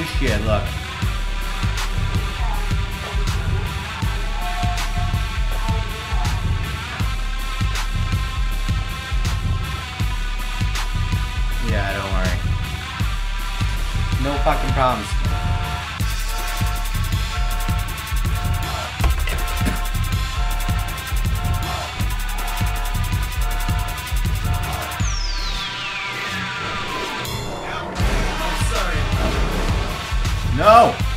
shit, look. Yeah, don't worry. No fucking problems. No!